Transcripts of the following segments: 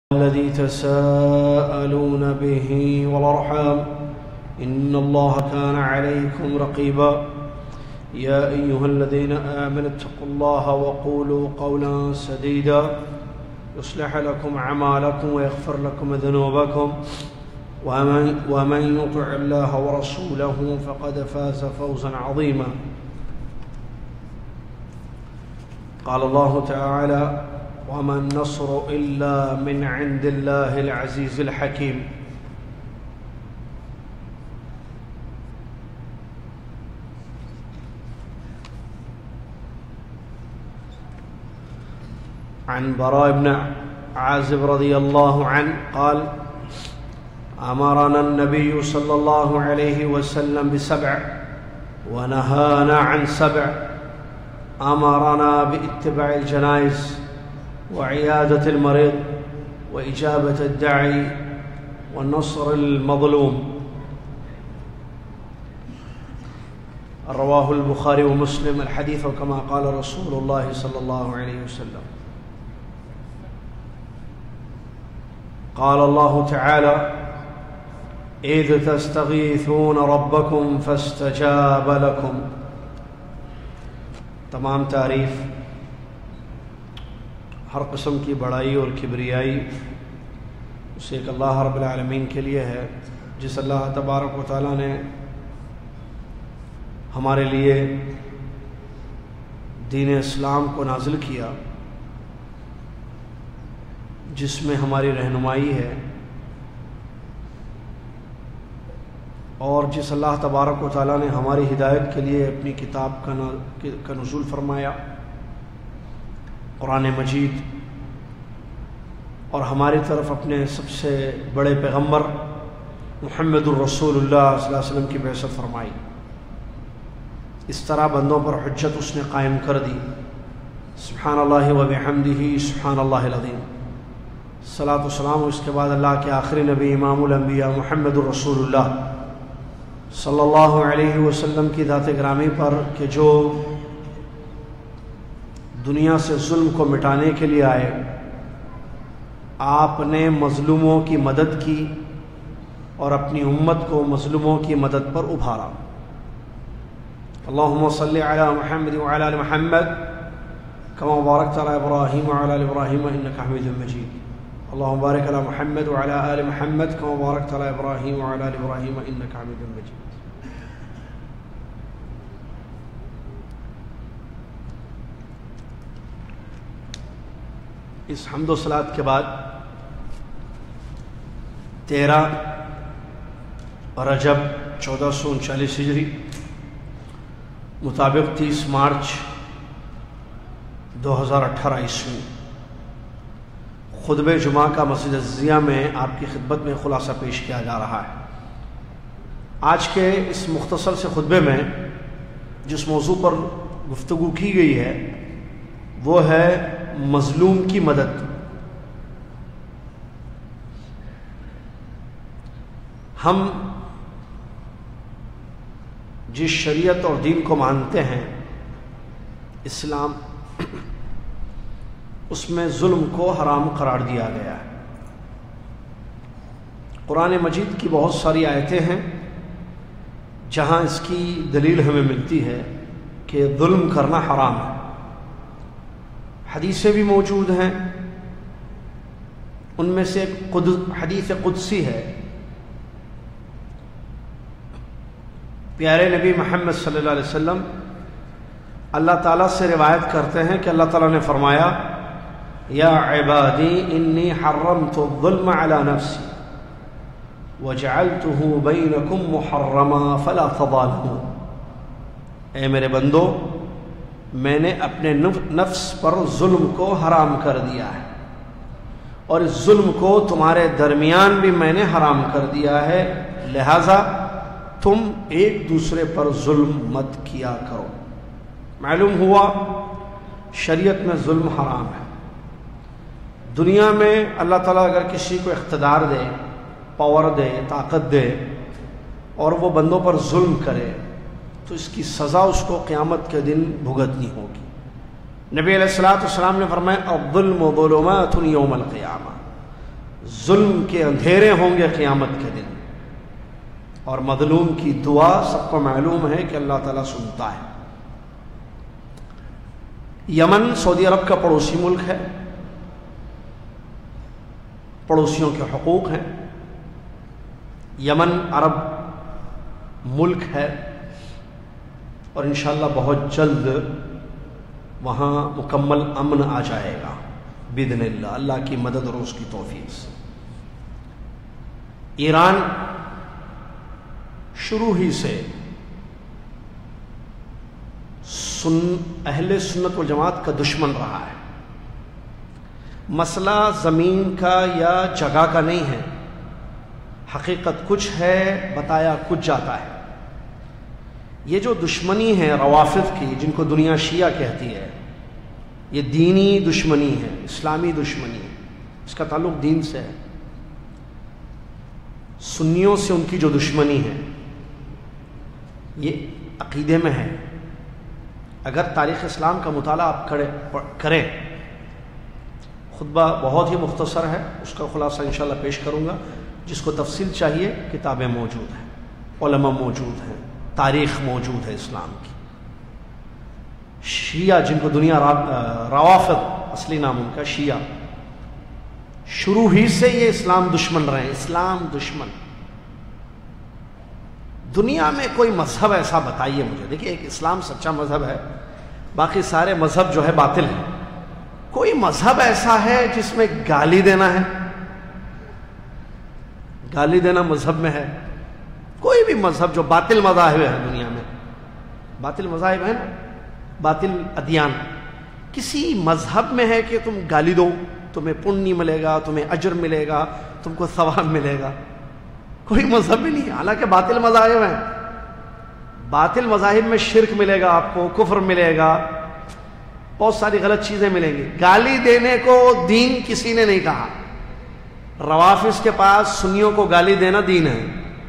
الذي تساءلون به والأرحام إن الله كان عليكم رقيبا يا أيها الذين آمنوا اتقوا الله وقولوا قولا سديدا يصلح لكم أعمالكم ويغفر لكم ذنوبكم ومن يطع الله ورسوله فقد فاز فوزا عظيما. قال الله تعالى وما النصر إلا من عند الله العزيز الحكيم. عن براء بن عازب رضي الله عنه قال أمرنا النبي صلى الله عليه وسلم ب7 ونهانا عن 7. أمرنا باتباع الجنائز وعيادة المريض وإجابة الداعي والنصر المظلوم. رواه البخاري ومسلم. الحديث كما قال رسول الله صلى الله عليه وسلم. قال الله تعالى إذ تستغيثون ربكم فاستجاب لكم. تمام تعریف ہر قسم کی بڑائی اور کبریائی اسے ایک اللہ رب العالمین کے لیے ہے، جس اللہ تبارک و تعالیٰ نے ہمارے لیے دین اسلام کو نازل کیا، جس میں ہماری رہنمائی ہے، اور جس اللہ تبارک و تعالیٰ نے ہماری ہدایت کے لیے اپنی کتاب کا نزول فرمایا، قرآن مجید، اور ہماری طرف اپنے سب سے بڑے پیغمبر محمد الرسول اللہ صلی اللہ علیہ وسلم کی بعثت فرمائی. اس طرح بندوں پر حجت اس نے قائم کر دی. سبحان اللہ و بحمدہ سبحان اللہ العظیم. صلاۃ و سلام اس کے بعد اللہ کے آخری نبی امام الانبیاء محمد الرسول اللہ صلی اللہ علیہ وسلم کی ذات گرامی پر کہ جو دنیا سے ظلم کو مٹانے کے لیے آئے، آپ نے مظلوموں کی مدد کی اور اپنی امت کو مظلوموں کی مدد پر ابھارا. اللہم صلی علی محمد وعلی آل محمد کما بارکت علی ابراہیم وعلی آل ابراہیم انک حمید مجید. اللہم بارک علی محمد وعلی آل محمد کما بارکت علی ابراہیم وعلی آل ابراہیم انک حمید مجید. اس حمد و صلات کے بعد 13 رجب 1439 ہجری مطابق 30 مارچ 2018 عیسوی خطبہ جمعہ کا مسجد عزیزیہ میں آپ کی خدمت میں خلاصہ پیش کیا جا رہا ہے. آج کے اس مختصر سے خطبے میں جس موضوع پر گفتگو کی گئی ہے وہ ہے مظلوم کی مدد. ہم جس شریعت اور دین کو مانتے ہیں اسلام، اس میں ظلم کو حرام قرار دیا گیا ہے. قرآن مجید کی بہت ساری آیتیں ہیں جہاں اس کی دلیل ہمیں ملتی ہے کہ ظلم کرنا حرام ہے. حدیثیں بھی موجود ہیں، ان میں سے حدیث قدسی ہے. پیارے نبی محمد صلی اللہ علیہ وسلم اللہ تعالیٰ سے روایت کرتے ہیں کہ اللہ تعالیٰ نے فرمایا یا عبادی انی حرمت الظلم علی نفسی وجعلتہ بینکم محرما فلا تظالموا. اے میرے بندو، میں نے اپنے نفس پر ظلم کو حرام کر دیا ہے، اور اس ظلم کو تمہارے درمیان بھی میں نے حرام کر دیا ہے، لہذا تم ایک دوسرے پر ظلم مت کیا کرو. معلوم ہوا شریعت میں ظلم حرام ہے. دنیا میں اللہ تعالیٰ اگر کسی کو اقتدار دے، پاور دے، طاقت دے، اور وہ بندوں پر ظلم کرے تو اس کی سزا اس کو قیامت کے دن بھگتنی ہوگی. نبی علیہ الصلوۃ والسلام نے فرمایا الظلم ظلمات یوم القیامہ، ظلم کے اندھیرے ہوں گے قیامت کے دن، اور مظلوم کی دعا سب کو معلوم ہے کہ اللہ تعالیٰ سنتا ہے۔ یمن سعودی عرب کا پڑوسی ملک ہے، پڑوسیوں کے حقوق ہیں۔ یمن عرب ملک ہے اور انشاءاللہ بہت جلد وہاں مکمل امن آ جائے گا باذن اللہ، اللہ کی مدد اور اس کی توفیق سے۔ ایران شروع ہی سے اہل سنت والجماعت کا دشمن رہا ہے۔ مسئلہ زمین کا یا جگہ کا نہیں ہے، حقیقت کچھ ہے، بتایا کچھ جاتا ہے۔ یہ جو دشمنی ہے روافض کی، جن کو دنیا شیعہ کہتی ہے، یہ دینی دشمنی ہے، اسلامی دشمنی ہے، اس کا تعلق دین سے ہے۔ سنیوں سے ان کی جو دشمنی ہے یہ عقیدے میں ہے۔ اگر تاریخ اسلام کا مطالعہ آپ کریں، خطبہ بہت ہی مختصر ہے، اس کا خلاصہ انشاءاللہ پیش کروں گا۔ جس کو تفصیل چاہیے کتابیں موجود ہیں، علماء موجود ہیں، تاریخ موجود ہے اسلام کی۔ شیعہ جن کو دنیا روافض اصلی نام ان کا شیعہ، شروع ہی سے یہ اسلام دشمن رہے ہیں، اسلام دشمن۔ دنیا میں کوئی مذہب ایسا بتائیے مجھے، دیکھیے ایک اسلام سچا مذہب ہے، باقی سارے مذہب جو ہے باطل ہیں۔ کوئی مذہب ایسا ہے جس میں گالی دینا ہے؟ گالی دینا مذہب میں ہے؟ کوئی بھی مذہب جو باطل مذاہب ہے دنیا میں، باطل مذاہب ہیں نا، باطل ادیان، کسی مذہب میں ہے کہ تم گالی دو تمہیں پنیہ ملے گا، تمہیں اجر ملے گا، تم کو ثواب ملے گا؟ کوئی مذہب بھی نہیں، حالانکہ باطل مذاہب ہیں۔ باطل مذاہب میں شرک ملے گا، آپ کو کفر ملے گا، بہت ساری غلط چیزیں ملیں گی۔ گالی دینے کو دین کسی نے نہیں کہا۔ روافض کے پاس سنیوں کو گالی دینا دین ہے،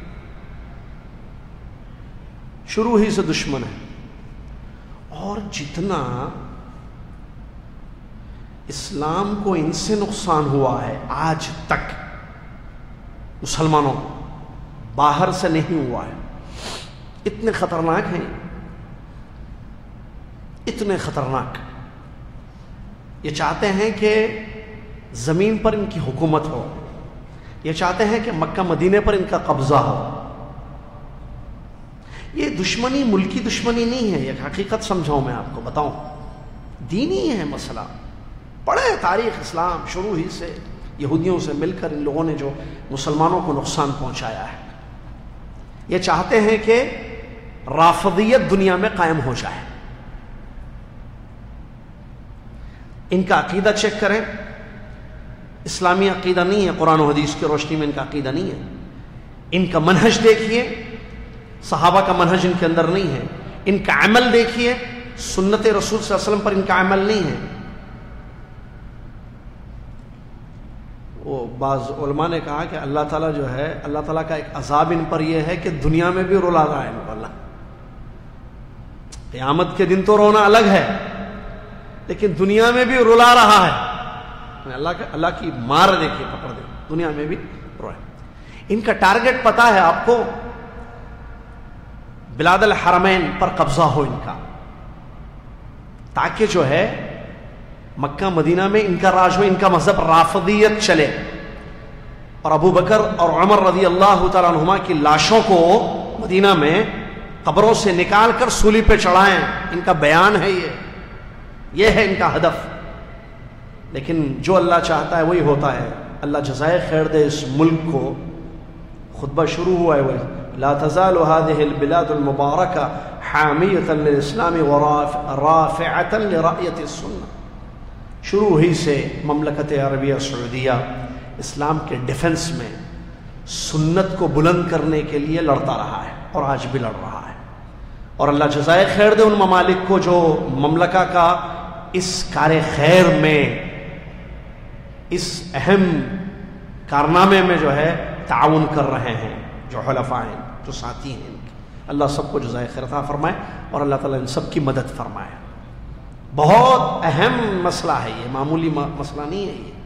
شروع ہی سے دشمن ہے۔ اور جتنا اسلام کو ان سے نقصان ہوا ہے آج تک مسلمانوں کو، باہر سے نہیں ہوا ہے۔ اتنے خطرناک ہیں، اتنے خطرناک۔ یہ چاہتے ہیں کہ زمین پر ان کی حکومت ہو، یہ چاہتے ہیں کہ مکہ مدینے پر ان کا قبضہ ہو۔ یہ دشمنی ملکی دشمنی نہیں ہے، یہ حقیقت سمجھاؤں، میں آپ کو بتاؤں، دینی ہے مسئلہ۔ پڑھیں تاریخ اسلام، شروع ہی سے یہودیوں سے مل کر ان لوگوں نے جو مسلمانوں کو نقصان پہنچایا ہے۔ یہ چاہتے ہیں کہ رافضیت دنیا میں قائم ہو جائے۔ ان کا عقیدہ چیک کریں، اسلامی عقیدہ نہیں ہے، قرآن و حدیث کی روشنی میں ان کا عقیدہ نہیں ہے۔ ان کا منہج دیکھیے، صحابہ کا منہج ان کے اندر نہیں ہے۔ ان کا عمل دیکھیے، سنت رسول صلی اللہ علیہ وسلم پر ان کا عمل نہیں ہے۔ وہ بعض علماء نے کہا کہ اللہ تعالیٰ جو ہے، اللہ تعالیٰ کا ایک عذاب ان پر یہ ہے کہ دنیا میں بھی رلا رہا ہے ان کو اللہ۔ قیامت کے دن تو رونا الگ ہے، لیکن دنیا میں بھی رلا رہا ہے۔ اللہ کی مار دیکھیے، پکڑ دے، دنیا میں بھی روئے۔ ان کا ٹارگٹ پتا ہے آپ کو، بلاد الحرمین پر قبضہ ہو ان کا، تاکہ جو ہے مکہ مدینہ میں ان کا راج ہو، ان کا مذہب رافضیت چلے، اور ابو بکر اور عمر رضی اللہ تعالیٰ عنہما کی لاشوں کو مدینہ میں قبروں سے نکال کر سولی پہ چڑھائیں۔ ان کا بیان ہے، یہ ہے ان کا ہدف۔ لیکن جو اللہ چاہتا ہے وہی ہوتا ہے۔ اللہ جزائے خیر دے اس ملک کو۔ خطبہ شروع ہوا ہے وہی، لا تزال هذه البلاد المباركة حامية للإسلام ورافعة لرأية السنة۔ شروع ہی سے مملکت عربیہ سعودیہ اسلام کے ڈیفنس میں سنت کو بلند کرنے کے لیے لڑتا رہا ہے، اور آج بھی لڑ رہا ہے۔ اور اللہ جزائے خیر دے ان ممالک کو جو مملکہ کا اس کار خیر میں، اس اہم کارنامے میں جو ہے تعاون کر رہے ہیں، جو حلفاء ہیں، جو ساتھی ہیں ان کے۔ اللہ سب کو جزائے خیر عطا فرمائے، اور اللہ تعالیٰ ان سب کی مدد فرمائے۔ بہت اہم مسئلہ ہے یہ، معمولی مسئلہ نہیں ہے یہ۔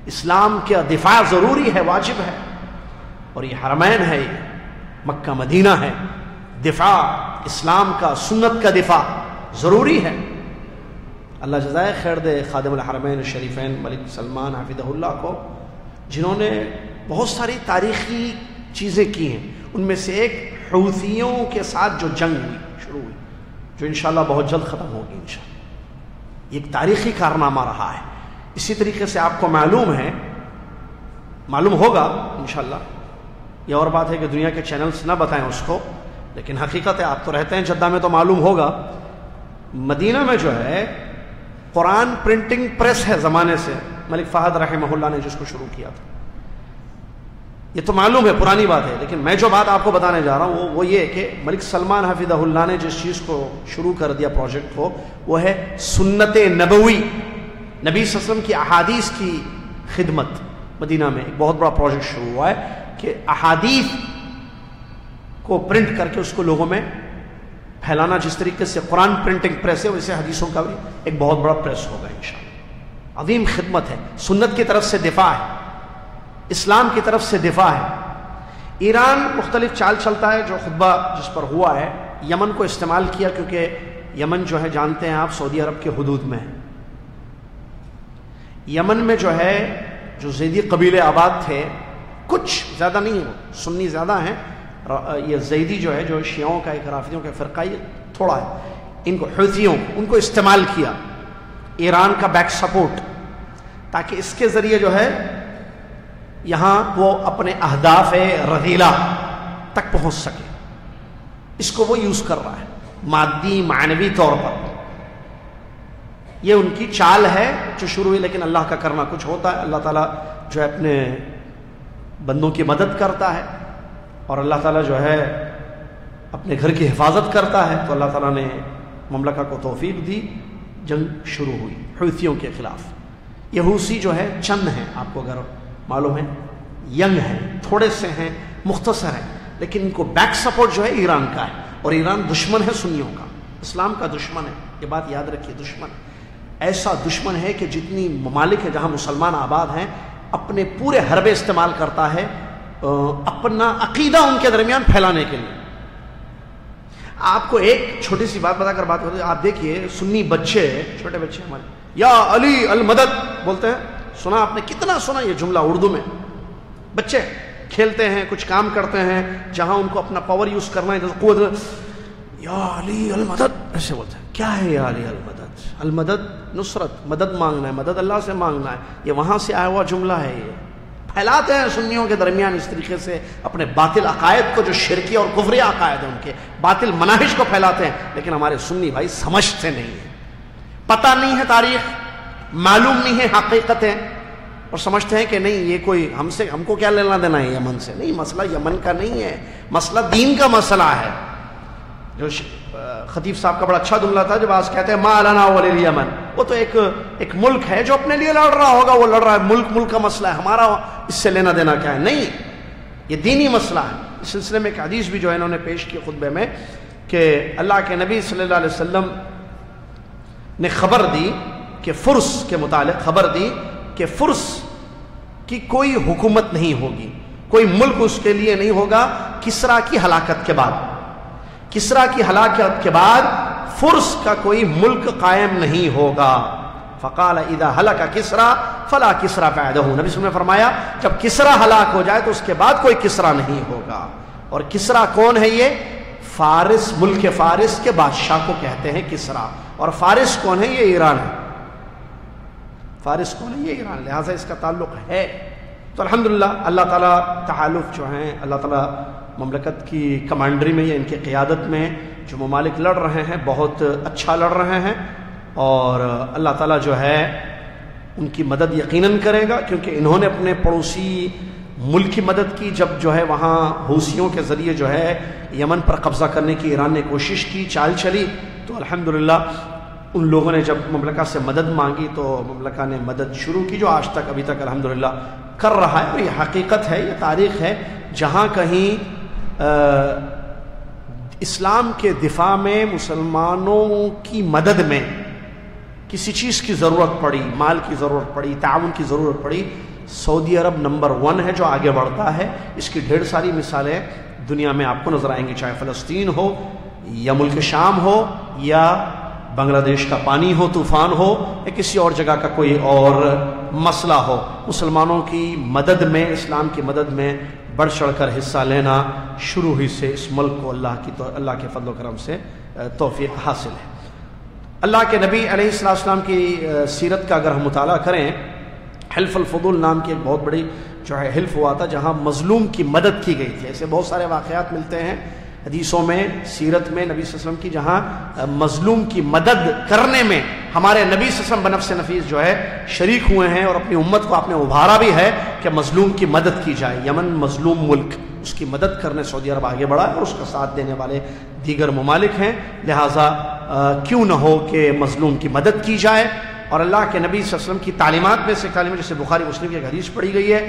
اسلام کا دفاع ضروری ہے، واجب ہے، اور یہ حرمین ہے، یہ مکہ مدینہ ہے، دفاع اسلام کا، سنت کا دفاع ضروری ہے۔ اللہ جزائے خیر دے خادم الحرمین الشریفین ملک سلمان حفظہ اللہ کو، جنہوں نے بہت ساری تاریخی چیزیں کی ہیں۔ ان میں سے ایک حوثیوں کے ساتھ جو جنگ شروع ہوئی، جو انشاءاللہ بہت جلد ختم ہوگی انشاءاللہ، یہ ایک تاریخی کارنامہ رہا ہے۔ اسی طریقے سے آپ کو معلوم ہوگا انشاءاللہ، یہ اور بات ہے کہ دنیا کے چینلز نہ بتائیں اس کو، لیکن حقیقت ہے، آپ تو رہتے ہیں جدہ میں تو معلوم ہوگا، مدینہ میں جو ہے قرآن پرنٹنگ پریس ہے زمانے سے، ملک فہد رحمہ اللہ نے جس کو شروع کیا تھا، یہ تو معلوم ہے، پرانی بات ہے، لیکن میں جو بات آپ کو بتانے جا رہا ہوں وہ یہ کہ ملک سلمان حفظہ اللہ نے جس چیز کو شروع کر دیا پروجیکٹ کو، وہ ہے سنت نبوی، نبی صلی اللہ علیہ وسلم کی احادیث کی خدمت۔ مدینہ میں ایک بہت بڑا پروجیکٹ شروع ہوا ہے کہ احادیث کو پرنٹ کر کے اس کو لوگوں میں پھیلانا، جس طریقے سے قرآن پرنٹنگ پریس ہے ویسے حدیثوں کا بھی ایک بہت بڑا پریس ہوگا انشاءاللہ۔ عظیم خدمت ہے، سنت کی طرف سے دفاع ہے، اسلام کی طرف سے دفاع ہے۔ ایران مختلف چال چلتا ہے، جو خطبہ جس پر ہوا ہے، یمن کو استعمال کیا، کیونکہ یمن جو ہے جانتے ہیں آپ سعودی عرب کے حدود میں ہے۔ یمن میں جو ہے جو زیدی قبیلے آباد تھے، کچھ زیادہ نہیں ہو، سنی زیادہ ہیں، یہ زیدی جو ہے جو شیعوں کا ایک رافضیوں کا فرقہ یہ تھوڑا ہے، ان کو حوثیوں ان کو استعمال کیا، ایران کا بیک سپورٹ، تاکہ اس کے ذریعے جو ہے یہاں وہ اپنے اہداف رذیلہ تک پہنچ سکے، اس کو وہ یوز کر رہا ہے مادی معنوی طور پر۔ یہ ان کی چال ہے جو شروع ہوئی، لیکن اللہ کا کرنا کچھ ہوتا ہے۔ اللہ تعالیٰ جو ہے اپنے بندوں کی مدد کرتا ہے، اور اللہ تعالیٰ جو ہے اپنے گھر کی حفاظت کرتا ہے، تو اللہ تعالیٰ نے مملکہ کو توفیق دی، جنگ شروع ہوئی حوثیوں کے خلاف۔ یہ حوثی جو ہے چند ہیں، آپ کو اگر معلوم ہے، ینگ ہیں، تھوڑے سے ہیں، مختصر ہیں، لیکن ان کو بیک سپورٹ جو ہے ایران کا ہے، اور ایران دشمن ہے سنیوں کا، اسلام کا دشمن ہے، یہ بات یاد رکھیے، دشمن ایسا دشمن ہے کہ جتنی ممالک ہیں جہاں مسلمان آباد ہیں، اپنے پورے حربے استعمال کرتا ہے اپنا عقیدہ ان کے درمیان پھیلانے کے لیے۔ آپ کو ایک چھوٹی سی بات بتا کر بات کرتے ہیں، آپ دیکھیے سنی بچے، چھوٹے بچے ہمارے، یا علی المدد بولتے ہیں، سنا آپ نے، کتنا سنا یہ جملہ اردو میں؟ بچے کھیلتے ہیں، کچھ کام کرتے ہیں، جہاں ان کو اپنا پاور یوز کرنا ہے، جیسے قوت، یا علی المدد ایسے بولتے ہیں۔ کیا ہے یا علی المدد؟ المدد نصرت، مدد مانگنا ہے، مدد اللہ سے مانگنا ہے، یہ وہاں سے آیا ہوا جملہ ہے۔ یہ پھیلاتے ہیں سنیوں کے درمیان اس طریقے سے اپنے باطل عقائد کو، جو شرکی اور کفری عقائد ہیں، ان کے باطل مناہج کو پھیلاتے ہیں، لیکن ہمارے سنی بھائی سمجھتے نہیں ہیں، پتہ نہیں ہے تاریخ، معلوم نہیں ہے حقیقتیں، اور سمجھتے ہیں کہ نہیں یہ کوئی ہم کو کیا لینا دینا ہے یمن سے۔ نہیں، مسئلہ یمن کا نہیں ہے، مسئلہ دین کا مسئلہ ہے۔ جو خطیب صاحب کا بڑا اچھا جملہ تھا جب آج کہتے ہیں ما لنا ولیلیمن، وہ تو ایک ملک ہے جو اپنے لیے لڑ رہا ہوگا، وہ لڑ رہا ہے، ملک کا مسئلہ ہے، ہمارا اس سے لینا دینا کیا ہے؟ نہیں، یہ دینی مسئلہ ہے۔ اس سلسلے میں ایک حدیث بھی جو ہے انہوں نے پیش کی خطبے میں، کہ اللہ کے نبی صلی اللہ علیہ وسلم نے خبر دی کہ فرس کے متعلق خبر دی کہ فرس کی کوئی حکومت نہیں ہوگی، کوئی ملک اس کے لیے نہیں ہوگا کسرا کی ہلاکت کے بعد۔ کسرا کی ہلاکت کے بعد فرس کا کوئی ملک قائم نہیں ہوگا۔ فقال اذا ہلک کسرا فلا کسرا بعدہ، نبی صلی اللہ علیہ وسلم نے فرمایا جب کسرا ہلاک ہو جائے تو اس کے بعد کوئی کسرا نہیں ہوگا۔ اور کسرا کون ہے؟ یہ فارس، ملک فارس کے بادشاہ کو کہتے ہیں کسرا، اور فارس کون ہے؟ یہ ایران ہے۔ فارس کون ہے؟ یہ ایران، لہٰذا اس کا تعلق ہے۔ تو الحمدللہ اللہ تعالیٰ تحالف جو ہیں، اللہ تعالیٰ مملکت کی کمانڈری میں یا ان کی قیادت میں جو ممالک لڑ رہے ہیں بہت اچھا لڑ رہے ہیں، اور اللہ تعالیٰ جو ہے ان کی مدد یقیناً کرے گا، کیونکہ انہوں نے اپنے پڑوسی ملک کی مدد کی جب جو ہے وہاں حوثیوں کے ذریعے جو ہے یمن پر قبضہ کرنے کی ایران نے کوشش کی، چال چلی، تو الحمدللہ ان لوگوں نے جب مملکہ سے مدد مانگی تو مملکہ نے مدد شروع کی، جو آج تک ابھی تک الحمدللہ کر رہا ہے۔ اور یہ حقیقت ہے، یہ تاریخ ہے، جہاں کہیں اسلام کے دفاع میں، مسلمانوں کی مدد میں کسی چیز کی ضرورت پڑی، مال کی ضرورت پڑی، تعاون کی ضرورت پڑی، سعودی عرب نمبر 1 ہے جو آگے بڑھتا ہے. اس کی ڈھیر ساری مثالیں دنیا میں آپ کو نظر آئیں گی، چاہے فلسطین ہو یا ملک شام ہو یا بنگلہ دیش کا پانی ہو، طوفان ہو، یا کسی اور جگہ کا کوئی اور مسئلہ ہو. مسلمانوں کی مدد میں، اسلام کی مدد میں بڑھ چڑھ کر حصہ لینا شروع ہی سے اس ملک کو اللہ کے فضل و کرم سے توفیق حاصل ہے. اللہ کے نبی علیہ السلام کی سیرت کا اگر ہم مطالعہ کریں، حلف الفضول نام کی ایک بہت بڑی جو ہے حلف ہوا تھا جہاں مظلوم کی مدد کی گئی تھی. ایسے بہت سارے واقعات ملتے ہیں حدیثوں میں، سیرت میں نبی صلی اللہ علیہ وسلم کی، جہاں مظلوم کی مدد کرنے میں ہمارے نبی صلی اللہ علیہ وسلم بنفس نفیس جو ہے شریک ہوئے ہیں، اور اپنی امت کو آپ نے ابھارا بھی ہے کہ مظلوم کی مدد کی جائے. یمن مظلوم ملک، اس کی مدد کرنے سعودی عرب آگے بڑھا ہے اور اس کا ساتھ دینے والے دیگر ممالک ہیں. لہٰذا کیوں نہ ہو کہ مظلوم کی مدد کی جائے. اور اللہ کے نبی صلی اللہ علیہ وسلم کی تعلیمات میں سے تعلیم، جیسے بخاری مسلم کی ایک حدیث پڑھی گئی ہے،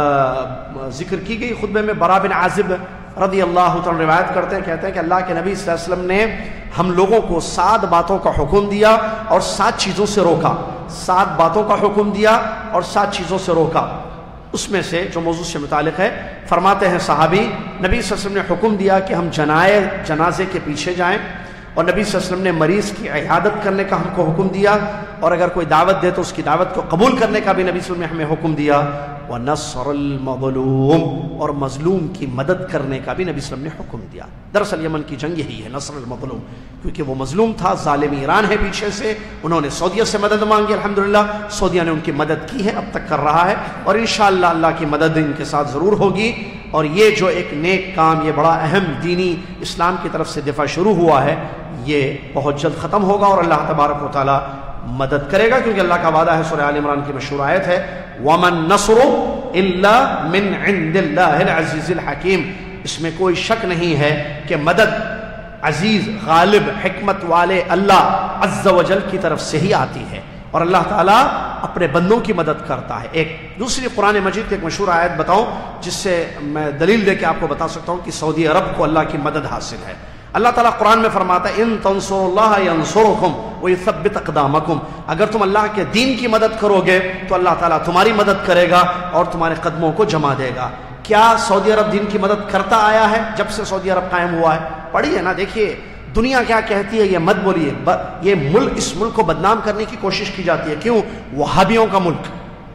ذکر کی گئی خطبے میں. برا بن عازب رضی اللہ تعالیٰ روایت کرتے ہیں، کہتے ہیں کہ اللہ کے نبی صلی اللہ علیہ وسلم نے ہم لوگوں کو 7 باتوں کا حکم دیا اور 7 چیزوں سے روکا. 7 باتوں کا حکم دیا اور 7 چیزوں سے روکا. اس میں سے جو موضوع سے متعلق ہے، فرماتے ہیں صحابی، نبی صلی اللہ علیہ وسلم نے حکم دیا کہ ہم جنازے کے پیچھے جائیں، اور نبی صلی اللہ علیہ وسلم نے مریض کی عیادت کرنے کا ہم کو حکم دیا، اور اگر کوئی دعوت دے تو اس کی دعوت کو قبول کرنے کا بھی نبی صلی اللہ علیہ وسلم نے ہمیں حکم دیا. وَنَصْرَ الْمَظْلُومِ، اور مظلوم کی مدد کرنے کا بھی نبی صلی اللہ علیہ وسلم نے حکم دیا. دراصل یمن کی جنگ یہی ہے، نصر المظلوم، کیونکہ وہ مظلوم تھا، ظالم ایران ہے پیچھے سے، انہوں نے سعودیہ سے مدد مانگی، الحمدللہ سعودیہ نے ان کی مدد کی ہے، اب تک کر رہا ہے، اور انشاءاللہ اللہ کی مدد ان کے ساتھ ضرور ہوگی. اور یہ جو ایک نیک کام، یہ بڑا اہم دینی اسلام کی طرف سے دفاع شروع ہوا ہے، یہ بہت جلد ختم ہوگا اور اللہ تبارک و تعالی مدد کرے گا، کیونکہ اللہ کا وعدہ ہے. سورہ آل عمران کی مشہور آیت ہے، وَمَن نَصْرُ إِلَّا مِنْ عِنْدِ اللَّهِ الْعَزِيزِ الْحَكِيمِ. اس میں کوئی شک نہیں ہے کہ مدد عزیز، غالب، حکمت والے اللہ عز و جل کی طرف سے ہی آتی ہے، اور اللہ تعالیٰ اپنے بندوں کی مدد کرتا ہے. ایک دوسری قرآن مجید کی ایک مشہور آیت بتاؤں جس سے میں دلیل دے کے آپ کو بتا سکتا ہوں کہ سعودی عرب کو اللہ کی مدد حاصل ہے. اللہ تعالیٰ قرآن میں فرماتا ہے، ان تنصروا اللہ ینصرکم ویثبت اقدامکم. اگر تم اللہ کے دین کی مدد کرو گے تو اللہ تعالیٰ تمہاری مدد کرے گا اور تمہارے قدموں کو جما دے گا. کیا سعودی عرب دین کی مدد کرتا آیا ہے جب سے سعودی عرب قائم ہوا ہے؟ پڑھیے نا، دیکھیے دنیا کیا کہتی ہے، یہ مت بولیے. یہ ملک، اس ملک کو بدنام کرنے کی کوشش کی جاتی ہے. کیوں؟ وہابیوں کا ملک،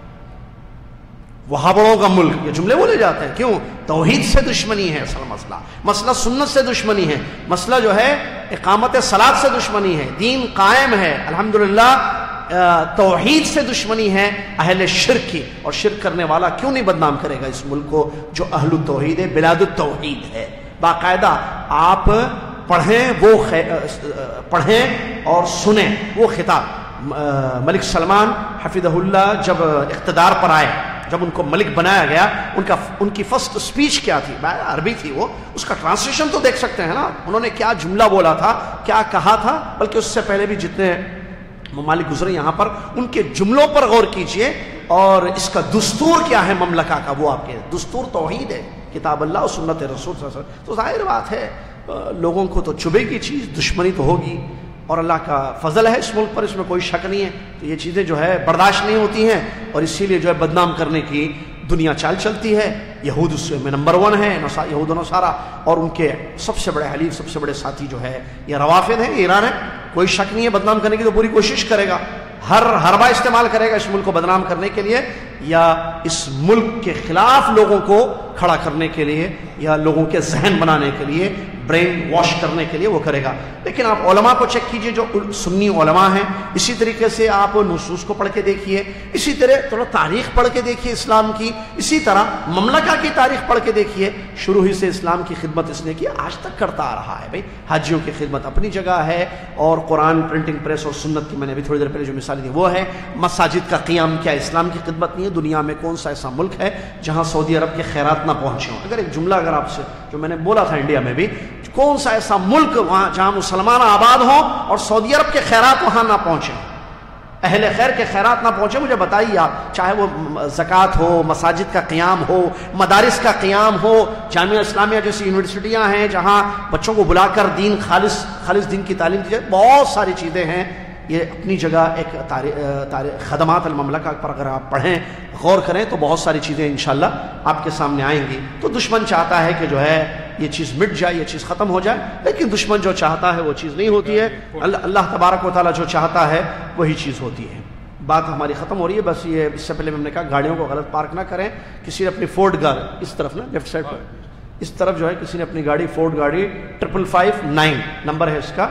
وہابڑوں کا ملک، یہ جملے بولے جاتے ہیں. کیوں؟ توحید سے دشمنی ہے اصل مسئلہ سنت سے دشمنی ہے، مسئلہ جو ہے اقامت صلاۃ سے دشمنی ہے. دین قائم ہے الحمدللہ، توحید سے دشمنی ہے اہل شرک کی. اور شرک کرنے والا کیوں نہیں بدنام کرے گا اس ملک کو جو اہل التوحید ہے، بلاد التوحید ہے. باقاعدہ آپ پڑھیں اور سنیں وہ خطاب. ملک سلمان حفظہ اللہ جب اقتدار پر آئے، جب ان کو ملک بنایا گیا، ان کی فرسٹ اسپیچ کیا تھی؟ عربی تھی وہ، اس کا ٹرانسلیشن تو دیکھ سکتے ہیں نا، انہوں نے کیا جملہ بولا تھا، کیا کہا تھا. بلکہ اس سے پہلے بھی جتنے ممالک گزرے یہاں پر، ان کے جملوں پر غور کیجئے. اور اس کا دستور کیا ہے مملکہ کا، وہ آپ کے دستور توحید ہے، کتاب اللہ اور سنت رسول صلی اللہ علیہ وسلم. تو ظاہر بات ہے لوگوں کو تو چبھے کی چیز، دشمنی تو ہوگی، اور اللہ کا فضل ہے اس ملک پر، اس میں کوئی شک نہیں ہے. تو یہ چیزیں جو ہے برداشت نہیں ہوتی ہیں، اور اسی لیے جو ہے بدنام کرنے کی دنیا چال چلتی ہے. یہود اس میں نمبر 1 ہے، یہود و نصارہ، اور ان کے سب سے بڑے حلیف، سب سے بڑے ساتھی جو ہے یہ روافد ہیں، ایران ہے. کوئی شک نہیں ہے بدنام کرنے کی تو پوری کوشش کرے گا، ہر حربہ استعمال کرے گا اس ملک کو بدنام کرنے کے لیے، یا اس ملک کے خلاف لوگوں کو کھڑا کرنے کے لیے، یا لوگوں کے ذہن بنانے کے لیے، برین واش کرنے کے لیے وہ کرے گا. لیکن آپ علماء کو چیک کیجئے جو سنی علماء ہیں، اسی طریقے سے آپ نصوص کو پڑھ کے دیکھیے، اسی طرح تھوڑا تاریخ پڑھ کے دیکھیے اسلام کی، اسی طرح مملکہ کی تاریخ پڑھ کے دیکھیے. شروع ہی سے اسلام کی خدمت اس نے کی، آج تک کرتا آ رہا ہے. بھائی حاجیوں کی خدمت اپنی جگہ ہے، اور قرآن پرنٹنگ پریس اور سنت کی میں نے بھی تھوڑی دیر پہلے جو مثال دی وہ ہے. مساجد کا قیام کیا اسلام کی خدمت نہیں ہے؟ دنیا میں کون سا ایسا ملک ہے جہاں سعودی عرب کے خیرات نہ پہنچے ہوں؟ اگر ایک جملہ اگر آپ سے جو میں نے بولا تھا انڈیا میں بھی، کون سا ایسا ملک وہاں جہاں مسلمان آباد ہوں اور سعودی عرب کے خیرات وہاں نہ پہنچے، اہل خیر کے خیرات نہ پہنچے؟ مجھے بتائیے آپ، چاہے وہ زکوٰۃ ہو، مساجد کا قیام ہو، مدارس کا قیام ہو، جامعہ اسلامیہ جیسی یونیورسٹیاں ہیں جہاں بچوں کو بلا کر دین خالص دین کی تعلیم دی جائے، بہت ساری چیزیں ہیں یہ اپنی جگہ ایک خدمات المملکہ پر اگر آپ پڑھیں غور کریں تو بہت ساری چیزیں انشاءاللہ آپ کے سامنے آئیں گی. تو دشمن چاہتا ہے کہ جو ہے یہ چیز مٹ جائے, یہ چیز ختم ہو جائے, لیکن دشمن جو چاہتا ہے وہ چیز نہیں ہوتی ہے. اللہ تبارک و تعالیٰ جو چاہتا ہے وہی چیز ہوتی ہے. بات ہماری ختم ہو رہی ہے. بس یہ اس سے پہلے ہم نے کہا گاڑیوں کو غلط پارک نہ کریں. کسی نے اپنی فورڈ گاڑی اس طرف نا لیفٹ سائڈ پر اس طرف جو ہے کسی نے اپنی گاڑی فورڈ گاڑی 5559 نمبر ہے اس کا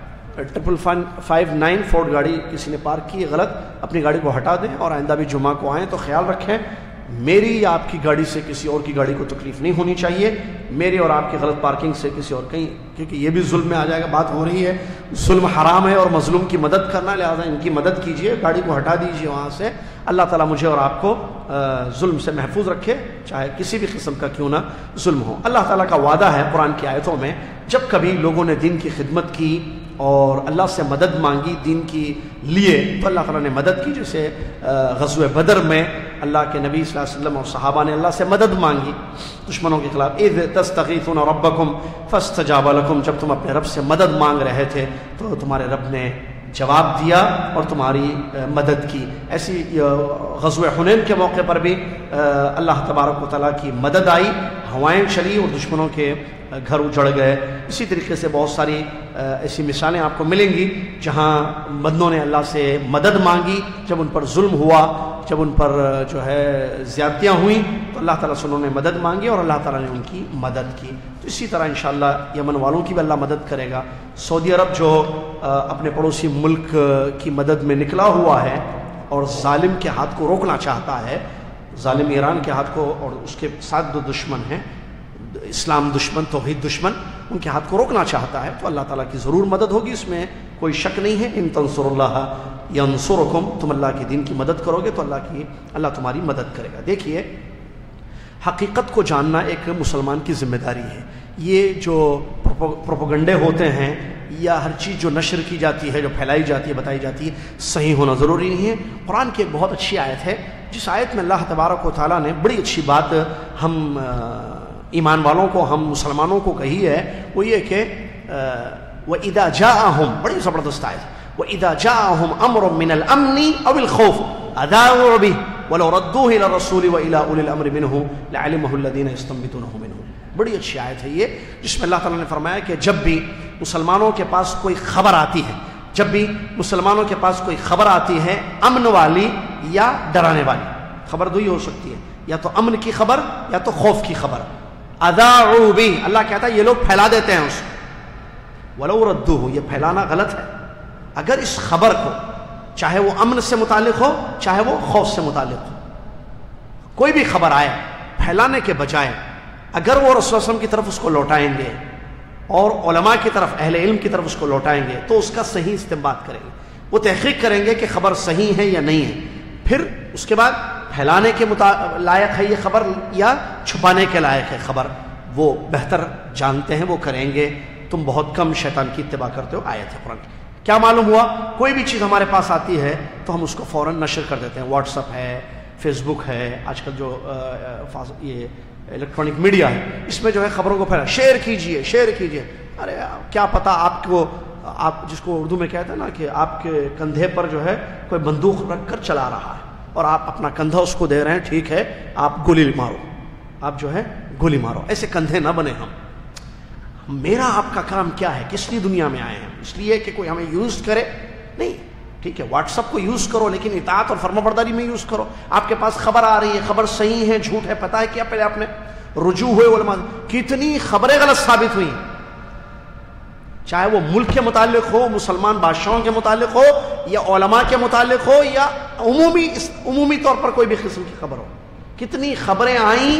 5559 فورڈ گاڑی کسی نے پارک کی غلط. اپنی گاڑی کو ہٹا دیں اور آئندہ بھی جمعہ کو آئیں تو خیال رکھیں میری یا آپ کی گاڑی سے کسی اور کی گاڑی کو تکلیف نہیں ہونی چاہیے. میری اور آپ کی غلط پارکنگ سے کسی اور کہیں, کیونکہ یہ بھی ظلم میں آ جائے گا. بات ہو رہی ہے ظلم حرام ہے اور مظلوم کی مدد کرنا, لہذا ان کی مدد کیجئے, گاڑی کو ہٹا دیجئے وہاں سے. اللہ تعالیٰ مجھے اور آپ کو ظلم سے محفوظ رکھے, چاہے کسی بھی قسم کا کیوں نہ ظلم ہو. اللہ تعالیٰ کا وعدہ ہے قرآن کی آیتوں میں, جب کبھی لوگوں نے دین کی خدمت کی اور اللہ سے مدد مانگی دین کی لیے تو اللہ تعالیٰ نے مدد کی. جیسے غزوہ بدر میں اللہ کے نبی صلی اللہ علیہ وسلم اور صحابہ نے اللہ سے مدد مانگی دشمنوں کے خلاف. اذ تستغیثون ربکم فاستجاب لکم, جب تم اپنے رب سے مدد مانگ رہے تھے تو تمہارے رب نے جواب دیا اور تمہاری مدد کی. ایسی غزوہ حنین کے موقع پر بھی اللہ تبارک و تعالیٰ کی مدد آئی, ہوائیں چلی اور دشمنوں کے گھر اجڑ گئے. اسی طریقے سے بہت ساری ایسی مثالیں آپ کو ملیں گی جہاں بندوں نے اللہ سے مدد مانگی, جب ان پر ظلم ہوا, جب ان پر جو ہے زیادتیاں ہوئیں تو اللہ تعالیٰ سے انہوں نے مدد مانگی اور اللہ تعالیٰ نے ان کی مدد کی. تو اسی طرح انشاءاللہ یمن والوں کی بھی اللہ مدد کرے گا. سعودی عرب جو اپنے پڑوسی ملک کی مدد میں نکلا ہوا ہے اور ظالم کے ہاتھ کو روکنا چاہتا ہے, ظالم ایران کے ہاتھ کو, اور اس کے ساتھ دو دشمن ہیں, اسلام دشمن, توحید دشمن, ان کے ہاتھ کو روکنا چاہتا ہے, تو اللہ تعالیٰ کی ضرور مدد ہوگی, اس میں کوئی شک نہیں ہے. ان تنصروا اللہ ینصرکم, تم اللہ کے دین کی مدد کرو گے تو اللہ تمہاری مدد کرے گا. دیکھیے حقیقت کو جاننا ایک مسلمان کی ذمہ داری ہے. یہ جو پروپیگنڈے ہوتے ہیں یا ہر چیز جو نشر کی جاتی ہے, جو پھیلائی جاتی ہے, بتائی جاتی ہے, صحیح ہونا ضروری نہیں ہے. قرآن کی ایک بہت اچھی آیت ہے جس آیت میں اللہ تبارک و تعالیٰ نے بڑی اچھی بات ہم ایمان والوں کو, ہم مسلمانوں کو کہی ہے. وہ یہ کہ وَإِذَا جَاءَهُمْ, بڑی زبردست آیت, وَإِذَا جَاءَهُمْ أَمْرٌ مِّنَ الْأَمْنِ أَوِ الْخَوْفِ أَذَاعُوا بِهِ وَلَوْ رَدُّوهُ إِلَى الرَّسُولِ وَإِلَى أُولِي الْأَمْرِ مِنْهُمْ لَعَلِمَهُ الَّذِينَ يَسْتَنبِطُونَهُ مِنْهُمْ. بڑی اچھی آیت ہے یہ, جس میں اللہ تعالیٰ نے فرمایا کہ جب بھی مسلمانوں کے پاس کوئی خبر آتی ہے, جب بھی مسلمانوں کے پاس کوئی خبر آتی ہے امن والی یا ڈرانے والی, خبر دو ہی ہو سکتی ہے, یا تو امن کی خبر یا تو خوف کی خبر. اذاعوا بہ, اللہ کہتا ہے یہ لوگ پھیلا دیتے ہیں اس کو. ولو ردوہ, یہ پھیلانا غلط ہے. اگر اس خبر کو, چاہے وہ امن سے متعلق ہو چاہے وہ خوف سے متعلق ہو, کوئی بھی خبر آئے, پھیلانے کے بجائے اگر وہ رسول اللہ علیہ وسلم کی طرف اس کو لوٹائیں گے اور علماء کی طرف, اہل علم کی طرف اس کو لوٹائیں گے تو اس کا صحیح استنباط کریں گے. وہ تحقیق کریں گے کہ خبر صحیح ہے یا نہیں ہے, پھر اس کے بعد پھیلانے کے لائق ہے یہ خبر یا چھپانے کے لائق ہے خبر, وہ بہتر جانتے ہیں, وہ کریں گے. تم بہت کم شیطان کی اتباع کرتے ہو, آیت ہے قرآن کی. کیا معلوم ہوا, کوئی بھی چیز ہمارے پاس آتی ہے تو ہم اس کو فوراً نشر کر دیتے ہیں. واٹس ایپ ہے, فیس بک ہے, آج کل جو یہ الیکٹرانک میڈیا ہے, اس میں جو ہے خبروں کو پھیلا, شیئر کیجئے, شیئر کیجئے. ارے کیا پتا آپ کو, آپ جس کو اردو میں کہتے ہیں نا کہ آپ کے کندھے پر جو ہے کوئی بندوق رکھ کر چلا رہا ہے اور آپ اپنا کندھا اس کو دے رہے ہیں, ٹھیک ہے آپ گولی مارو, آپ جو ہے گولی مارو. ایسے کندھے نہ بنے ہم. میرا آپ کا کام کیا ہے, کس لیے دنیا میں آئے ہیں؟ اس لیے کہ کوئی ہمیں یوز کرے نہیں. ٹھیک ہے واٹس ایپ کو یوز کرو لیکن اطاعت اور فرمانبرداری میں یوز کرو. آپ کے پاس خبر آ رہی ہے, خبر صحیح ہے جھوٹ ہے, پتہ ہے کیا, پہلے آپ نے رجوع ہوئے علماء, کتنی خبریں غلط ثابت ہوئی, چاہے وہ ملک کے متعلق ہو, مسلمان بادشاہوں کے متعلق ہو, یا علماء کے متعلق ہو, یا عمومی طور پر کوئی بھی قسم کی خبر ہو. کتنی خبریں آئیں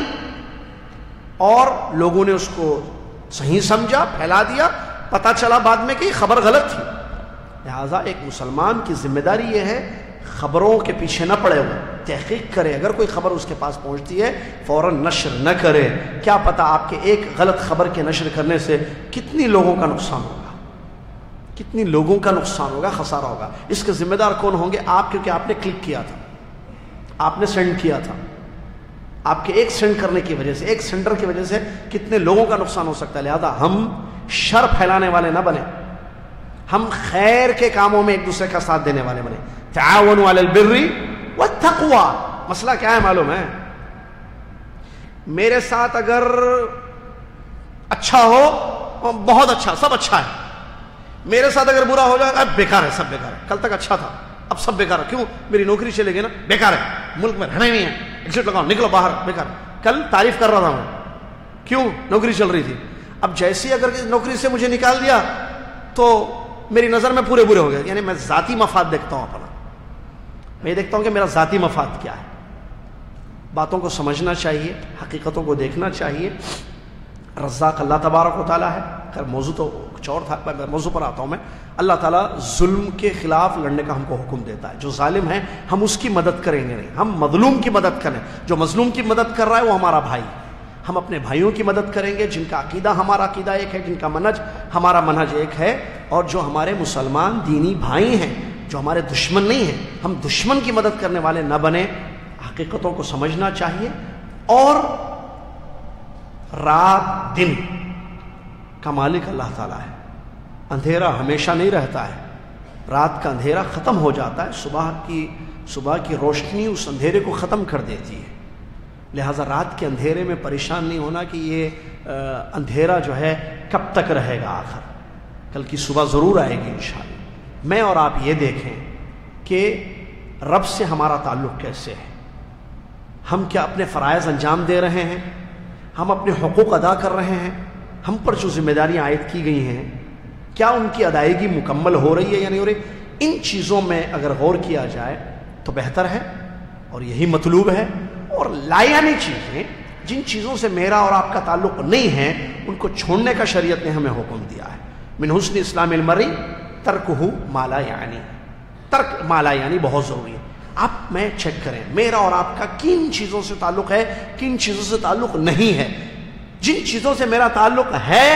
اور لوگوں نے اس کو صحیح سمجھا, پھیلا دیا, پتہ چلا بعد میں کہ یہ خبر غلط تھی. لہٰذا ایک مسلمان کی ذمہ داری یہ ہے خبروں کے پیچھے نہ پڑے ہوئے, تحقیق کرے. اگر کوئی خبر اس کے پاس پہنچتی ہے فوراً نشر نہ کرے. کیا پتہ آپ کے ایک غلط خبر کے نشر کرنے سے کتنی لوگوں کا نقصان ہوگا, کتنی لوگوں کا نقصان ہوگا, خسارہ ہوگا. اس کے ذمہ دار کون ہوں گے؟ آپ, کیونکہ آپ نے کلک کیا تھا, آپ نے سینڈ کیا تھا. آپ کے ایک سینڈ کرنے کی وجہ سے, ایک سینڈر کی وجہ سے کتنے لوگوں کا نقصان ہو سکتا ہے. لہذا ہم شر پھیلانے والے نہ بنیں, ہم خیر کے کاموں میں ایک دوسرے کا ساتھ دینے والے بنے. تعاونوا علی البر والتقوی. مسئلہ کیا ہے معلوم ہے؟ میرے ساتھ اگر اچھا ہو بہت اچھا, سب اچھا ہے. میرے ساتھ اگر برا ہو جائے اب بیکار ہے, سب بیکار ہے. کل تک اچھا تھا اب سب بیکار ہے. کیوں؟ میری نوکری چلے گی نا, بیکار ہے, ملک میں رہنا ہی نہیں ہے, ایگزٹ لگاؤ, نکلو باہر, بیکار. کل تعریف کر رہا تھا میں, کیوں؟ نوکری چل رہی تھی. اب جیسی اگر نوکری سے مجھے نکال دیا تو میری نظر میں پورے برے ہو گئے. یعنی میں ذاتی مفاد دیکھتا ہوں اپنا, میں یہ دیکھتا ہوں کہ میرا ذاتی مفاد کیا ہے. باتوں کو سمجھنا چاہیے, حقیقتوں کو دیکھنا چاہیے. رزاق اللہ تبارک و تعالیٰ ہے. خیر موضوع تو کچھ اور تھا, موضوع پر آتا ہوں میں. اللہ تعالیٰ ظلم کے خلاف لڑنے کا ہم کو حکم دیتا ہے. جو ظالم ہے ہم اس کی مدد کریں گے نہیں, ہم مظلوم کی مدد کریں. جو مظلوم کی مدد کر رہا ہے وہ ہمارا بھائی. ہم اپنے بھائیوں کی مدد کریں گے جن کا عقیدہ ہمارا عقیدہ ایک ہے, جن کا منہج ہمارا منہج ایک ہے, اور جو ہمارے مسلمان دینی بھائی ہیں, جو ہمارے دشمن نہیں ہیں. ہم دشمن کی مدد کرنے والے نہ بنیں. حقیقتوں کو سمجھنا چاہیے. اور رات دن کا مالک اللہ تعالیٰ ہے. اندھیرا ہمیشہ نہیں رہتا ہے, رات کا اندھیرا ختم ہو جاتا ہے, صبح کی روشنی اس اندھیرے کو ختم کر دیتی ہے. لہٰذا رات کے اندھیرے میں پریشان نہیں ہونا کہ یہ اندھیرا جو ہے کب تک رہے گا. آخر کل کی صبح ضرور آئے گی انشاءاللہ. میں اور آپ یہ دیکھیں کہ رب سے ہمارا تعلق کیسے ہے. ہم کیا اپنے فرائض انجام دے رہے ہیں؟ ہم اپنے حقوق ادا کر رہے ہیں؟ ہم پر جو ذمہ داریاں عائد کی گئی ہیں کیا ان کی ادائیگی مکمل ہو رہی ہے یا نہیں ہو رہی؟ ان چیزوں میں اگر غور کیا جائے تو بہتر ہے, اور یہی مطلوب ہے. اور لایانی چیزیں, جن چیزوں سے میرا اور آپ کا تعلق نہیں ہے, ان کو چھوڑنے کا شریعت نے ہمیں حکم دیا ہے. من حسن اسلام المرء ترکہ ما لا یعنی. ترک ما لا یعنی بہت ضروری ہے. آپ میں چیک کریں میرا اور آپ کا کن چیزوں سے تعلق ہے, کن چیزوں سے تعلق نہیں ہے. جن چیزوں سے میرا تعلق ہے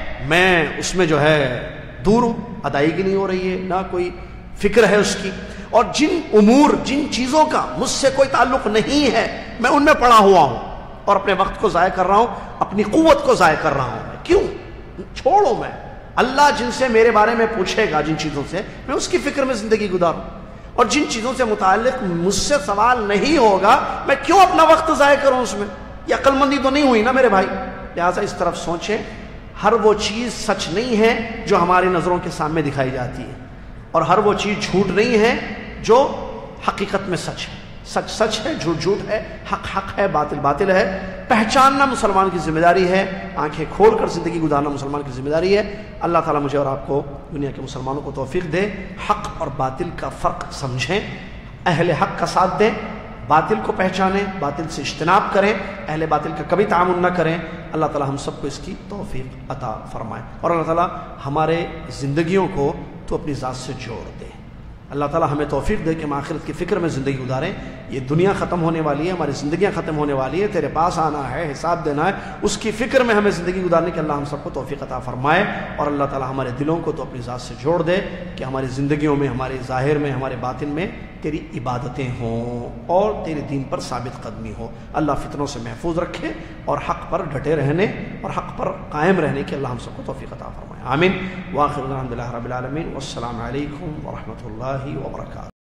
میں اس میں جو ہے دور ہوں, ادائیگی نہیں ہو رہی ہے, نہ کوئی فکر ہے اس کی. اور جن امور, جن چیزوں کا مجھ سے کوئی تعلق نہیں ہے میں ان میں پڑا ہوا ہوں اور اپنے وقت کو ضائع کر رہا ہوں, اپنی قوت کو ضائع کر رہا ہوں. کیوں؟ چھوڑو, میں اللہ جن سے میرے بارے میں پوچھے گا جن چیزوں سے, میں اس کی فکر میں زندگی گزاروں. اور جن چیزوں سے متعلق مجھ سے سوال نہیں ہوگا میں کیوں اپنا وقت ضائع کروں اس میں؟ یہ عقل مندی تو نہیں ہوئی نا میرے بھائی. لہٰذا اس طرف سوچیں. ہر وہ چیز سچ نہیں ہے جو ہماری نظروں کے سامنے دکھائی جاتی ہے, اور ہر وہ چیز جھوٹ نہیں ہے جو حقیقت میں سچ ہے. سچ سچ ہے, جھوٹ جھوٹ ہے, حق حق ہے, باطل باطل ہے. پہچاننا مسلمان کی ذمہ داری ہے, آنکھیں کھول کر زندگی گزارنا مسلمان کی ذمہ داری ہے. اللہ تعالیٰ مجھے اور آپ کو, دنیا کے مسلمانوں کو توفیق دے. حق اور باطل کا فرق سمجھیں, اہل حق کا ساتھ دیں, باطل کو پہچانیں, باطل سے اجتناب کریں, اہل باطل کا کبھی تعامل نہ کریں. اللہ تعالیٰ ہم سب کو اس کی توفیق عطا فرمائے, اور اللہ تعالیٰ ہمارے زندگیوں کو تو اپنی ذات سے جوڑ دے. اللہ تعالیٰ ہمیں توفیق دے کہ ہم آخرت کی فکر میں زندگی گزاریں. یہ دنیا ختم ہونے والی ہے, ہماری زندگیاں ختم ہونے والی ہے, تیرے پاس آنا ہے, حساب دینا ہے, اس کی فکر میں ہمیں زندگی گزارنے کے اللہ ہم سب کو توفیق عطا فرمائے. اور اللہ تعالیٰ ہمارے دلوں کو تو اپنی ذات سے جوڑ دے کہ ہماری زندگیوں میں, ہمارے ظاہر میں, ہمارے باطن میں تیری عبادتیں ہوں اور تیرے دین پر ثابت قدمی ہو. اللہ فتنوں سے محفوظ رکھے اور حق پر ڈٹے رہنے اور حق پر قائم رہنے کی اللہ ہم سب کو توفیق عطا فرمائے. آمین. وآخر الحمد للہ رب العالمین. والسلام علیکم ورحمۃ اللہ وبرکاتہ.